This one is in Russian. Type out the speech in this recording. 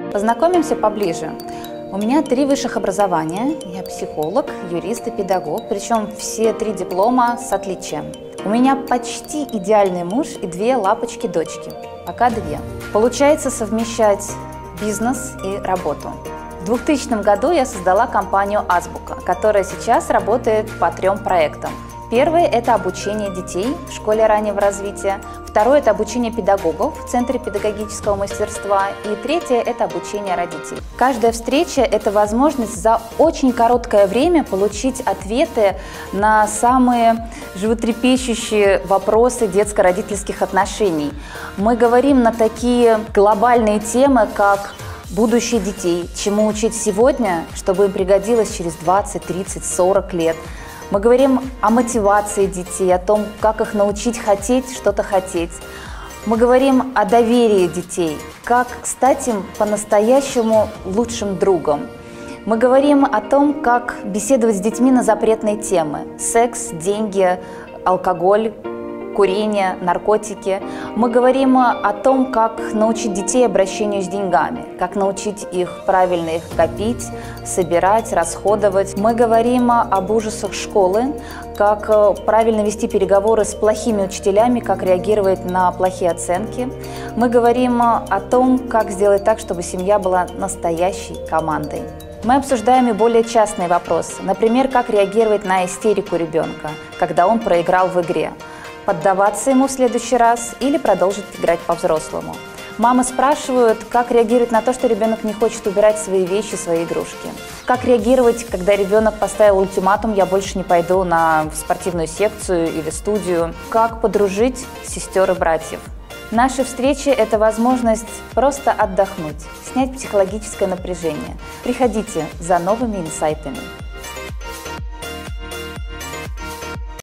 Познакомимся поближе. У меня 3 высших образования. Я психолог, юрист и педагог, причем все 3 диплома с отличием. У меня почти идеальный муж и 2 лапочки-дочки, пока 2. Получается совмещать бизнес и работу. В 2000 году я создала компанию «Азбука», которая сейчас работает по 3 проектам. Первый – это обучение детей в школе раннего развития. Второй – это обучение педагогов в Центре педагогического мастерства. И третье – это обучение родителей. Каждая встреча – это возможность за очень короткое время получить ответы на самые животрепещущие вопросы детско-родительских отношений. Мы говорим на такие глобальные темы, как будущее детей, чему учить сегодня, чтобы им пригодилось через 20, 30, 40 лет. Мы говорим о мотивации детей, о том, как их научить хотеть что-то хотеть. Мы говорим о доверии детей, как стать им по-настоящему лучшим другом. Мы говорим о том, как беседовать с детьми на запретные темы – секс, деньги, алкоголь, курение, наркотики. Мы говорим о том, как научить детей обращению с деньгами, как научить их правильно их копить, собирать, расходовать. Мы говорим об ужасах школы, как правильно вести переговоры с плохими учителями, как реагировать на плохие оценки. Мы говорим о том, как сделать так, чтобы семья была настоящей командой. Мы обсуждаем и более частные вопросы, например, как реагировать на истерику ребенка, когда он проиграл в игре. Поддаваться ему в следующий раз или продолжить играть по-взрослому. Мамы спрашивают, как реагировать на то, что ребенок не хочет убирать свои вещи, свои игрушки. Как реагировать, когда ребенок поставил ультиматум «я больше не пойду на спортивную секцию или студию». Как подружить сестер и братьев. Наши встречи – это возможность просто отдохнуть, снять психологическое напряжение. Приходите за новыми инсайтами.